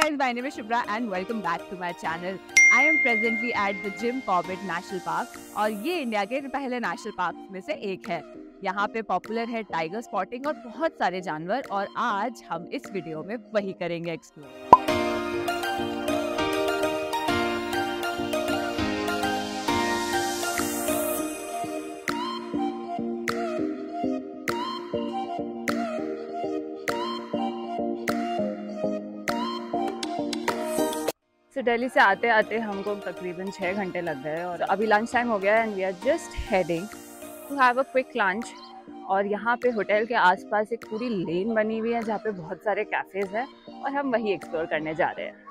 guys, my name is Shubhra and welcome back to my channel. I am presently at the Jim Corbett National Park और ये India के पहले national park में से एक है। यहाँ पे पॉपुलर है टाइगर स्पॉटिंग और बहुत सारे जानवर और आज हम इस वीडियो में वही करेंगे एक्सप्लोर। तो दिल्ली से आते आते हमको तकरीबन 6 घंटे लग गए और अभी लंच टाइम हो गया है and we are just heading to have a quick lunch. और यहाँ पे होटल के आसपास एक पूरी लेन बनी हुई है जहाँ पे बहुत सारे कैफेज हैं और हम वही एक्सप्लोर करने जा रहे हैं।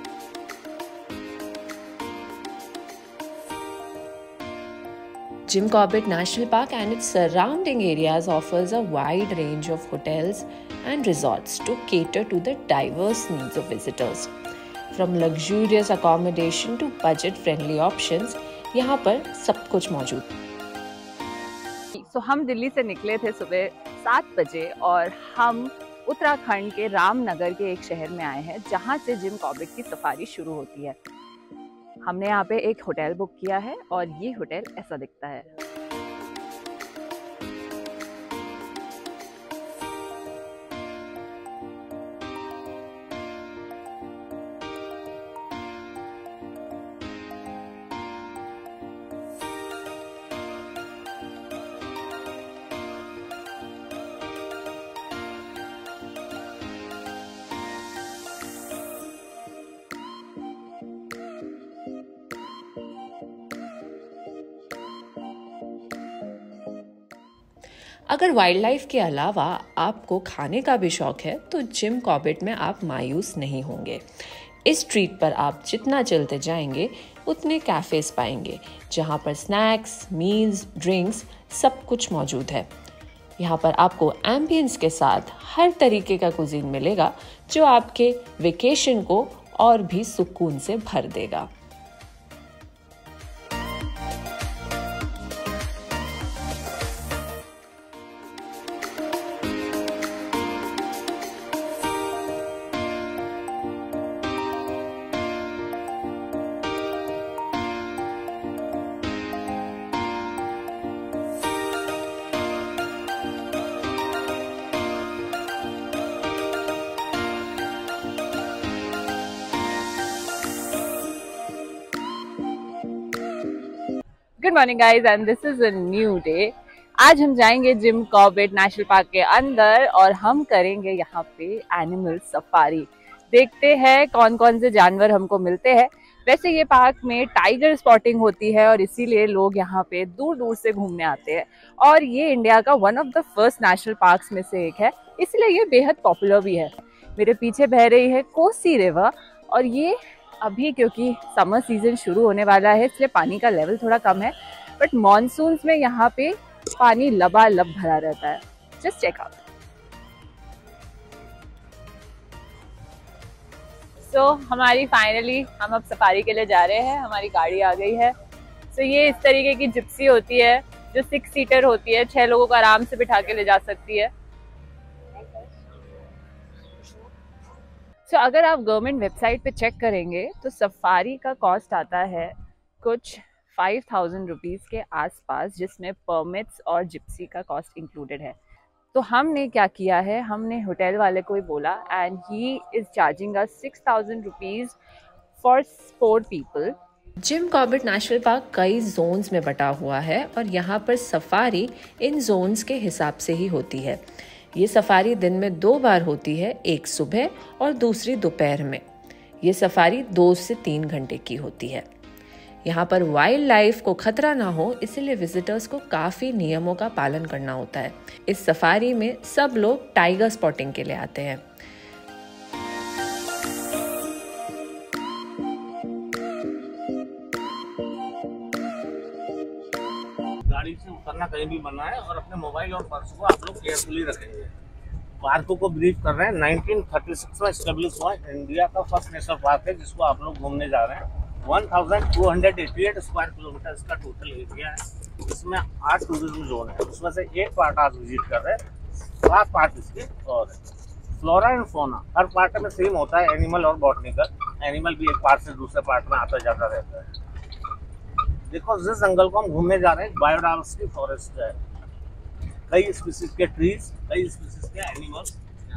Jim Corbett National Park and its surrounding areas offers a wide range of hotels and resorts to cater to the diverse needs of visitors. From luxurious accommodation to budget-friendly options, यहाँ पर सब कुछ मौजूद। So, हम दिल्ली से निकले थे सुबह 7 बजे और हम उत्तराखंड के रामनगर के एक शहर में आए हैं जहाँ से जिम कॉर्बेट की सफारी शुरू होती है। हमने यहाँ पे एक होटल बुक किया है और ये होटल ऐसा दिखता है। अगर वाइल्ड लाइफ के अलावा आपको खाने का भी शौक है तो जिम कॉर्बेट में आप मायूस नहीं होंगे। इस स्ट्रीट पर आप जितना चलते जाएंगे उतने कैफेज पाएंगे जहां पर स्नैक्स, मील्स, ड्रिंक्स सब कुछ मौजूद है। यहाँ पर आपको एम्बियंस के साथ हर तरीके का कुजीन मिलेगा जो आपके वेकेशन को और भी सुकून से भर देगा। Good morning guys and this is a new day. आज हम जाएंगे जिम कॉर्बेट नेशनल पार्क के अंदर और हम करेंगे यहाँ पे एनिमल सफारी। देखते हैं कौन कौन से जानवर हमको मिलते हैं। वैसे ये पार्क में टाइगर स्पॉटिंग होती है और इसीलिए लोग यहाँ पे दूर दूर से घूमने आते हैं और ये इंडिया का one of the first national parks में से एक है, इसलिए ये बेहद पॉपुलर भी है। मेरे पीछे बह रही है कोसी रिवर और ये अभी क्योंकि समर सीजन शुरू होने वाला है इसलिए पानी का लेवल थोड़ा कम है, बट मॉनसून्स में यहाँ पे पानी लबालब भरा रहता है। Just check out. सो हमारी फाइनली हम अब सफारी के लिए जा रहे हैं। हमारी गाड़ी आ गई है। सो ये इस तरीके की जिप्सी होती है जो 6 सीटर होती है, 6 लोगों को आराम से बिठा के ले जा सकती है। अगर आप गवर्नमेंट वेबसाइट पे चेक करेंगे तो सफारी का कॉस्ट आता है कुछ 5000 रुपीज़ के आसपास, जिसमें परमिट्स और जिप्सी का कॉस्ट इंक्लूडेड है। तो हमने क्या किया है, हमने होटल वाले को ही बोला and he is charging us 6000 rupees for 4 people. Jim Corbett national park कई जोन्स में बटा हुआ है और यहाँ पर सफारी इन जोन्स के हिसाब से ही होती है। ये सफारी दिन में 2 बार होती है, एक सुबह और दूसरी दोपहर में। ये सफारी 2 से 3 घंटे की होती है। यहाँ पर वाइल्ड लाइफ को खतरा ना हो इसलिए विजिटर्स को काफ़ी नियमों का पालन करना होता है। इस सफारी में सब लोग टाइगर स्पॉटिंग के लिए आते हैं। गाड़ी से उतरना कहीं भी मना है और अपने मोबाइल और पर्स को आप लोग केयरफुली रखेंगे। पार्क को ब्रीफ कर रहे हैं। 1936 में एस्टेब्लिश हुआ इंडिया का फर्स्ट नेशनल पार्क है जिसको आप लोग घूमने जा रहे हैं। 1288 स्क्वायर किलोमीटर इसका टोटल एरिया है। इसमें 8 टूरिज्म जोन है, उसमें से एक पार्ट आज विजिट कर रहे हैं, 7 पार्ट इसके और है। Flora and fauna her part में सेम होता है, एनिमल और बॉटनिकल। एनिमल भी एक पार्ट से दूसरे पार्ट में आता जाता रहता है। देखो जिस जंगल को हम घूमने जा रहे हैं बायोडाइवर्सिटी फॉरेस्ट है, कई स्पीसीज के ट्रीज, कई स्पीसीज के एनिमल्स।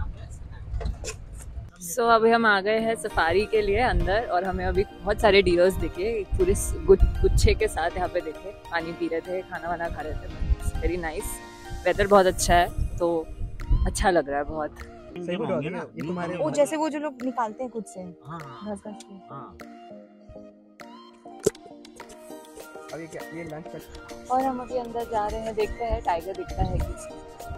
सो अभी हम आ गए हैं सफारी के लिए अंदर, और हमें अभी बहुत सारे डियर्स दिखे पूरे गुच्छे के साथ यहाँ पे दिखे। पानी पी रहे थे, खाना वाना खा रहे थे। वेरी नाइस, वेदर बहुत अच्छा है तो अच्छा लग रहा है बहुत। वो जैसे वो जो लोग निकालते हैं खुद से घस घस के। अब ये क्या, ये लंच और हम अभी अंदर जा रहे हैं, देखते हैं टाइगर दिखता है कि।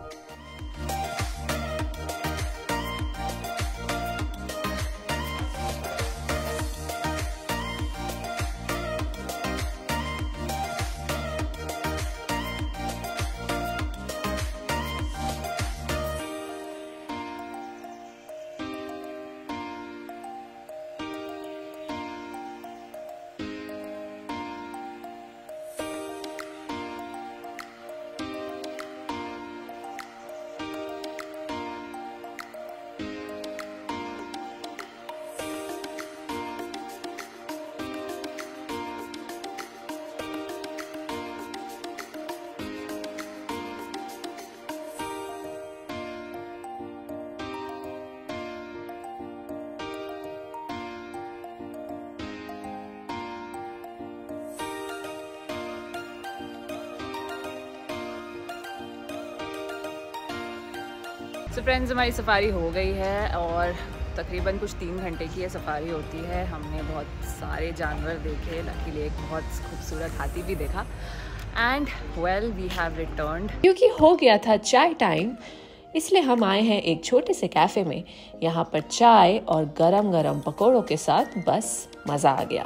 सो फ्रेंड्स, हमारी सफारी हो गई है और तकरीबन कुछ 3 घंटे की ये सफारी होती है। हमने बहुत सारे जानवर देखे, लकीली एक बहुत खूबसूरत हाथी भी देखा। And well we have returned. क्योंकि हो गया था चाय टाइम, इसलिए हम आए हैं एक छोटे से कैफे में। यहाँ पर चाय और गरम गरम पकौड़ों के साथ बस मज़ा आ गया।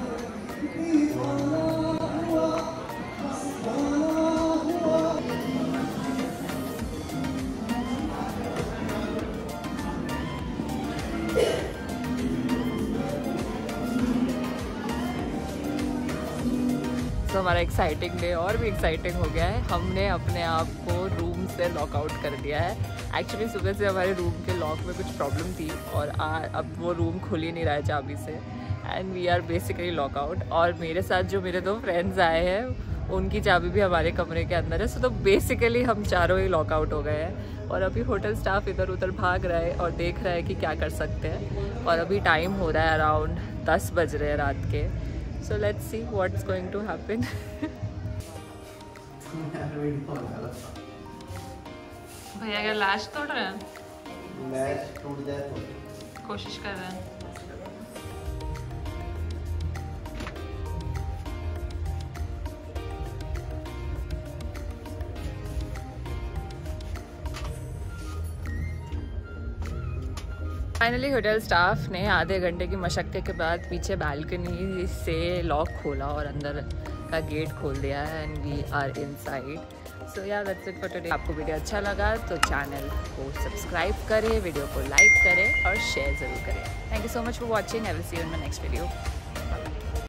तो हमारा एक्साइटिंग डे और भी एक्साइटिंग हो गया है। हमने अपने आप को रूम से लॉकआउट कर दिया है। एक्चुअली सुबह से हमारे रूम के लॉक में कुछ प्रॉब्लम थी और अब वो रूम खुल ही नहीं रहा है चाबी से, and we are basically lockout. और मेरे साथ जो मेरे 2 फ्रेंड्स आए हैं उनकी चाबी भी हमारे कमरे के अंदर है। सो तो बेसिकली हम चारों ही लॉकआउट हो गए हैं। और अभी होटल स्टाफ इधर उधर भाग रहा है और देख रहा है कि क्या कर सकते हैं। और अभी टाइम हो रहा है अराउंड 10 बज रहे हैं रात के। So let's see what's going to happen. भैया क्या लैश तोड़ रहे हैं? लैश टूट जाए तो कोशिश कर रहे हैं। फाइनली होटल स्टाफ ने आधे घंटे की मशक्क़त के बाद पीछे बालकनी से लॉक खोला और अंदर का गेट खोल दिया है, and we are inside. So yeah that's it for today. आपको वीडियो अच्छा लगा तो चैनल को सब्सक्राइब करें, वीडियो को लाइक करें और शेयर ज़रूर करें। Thank you so much for watching. I will see you in my next video.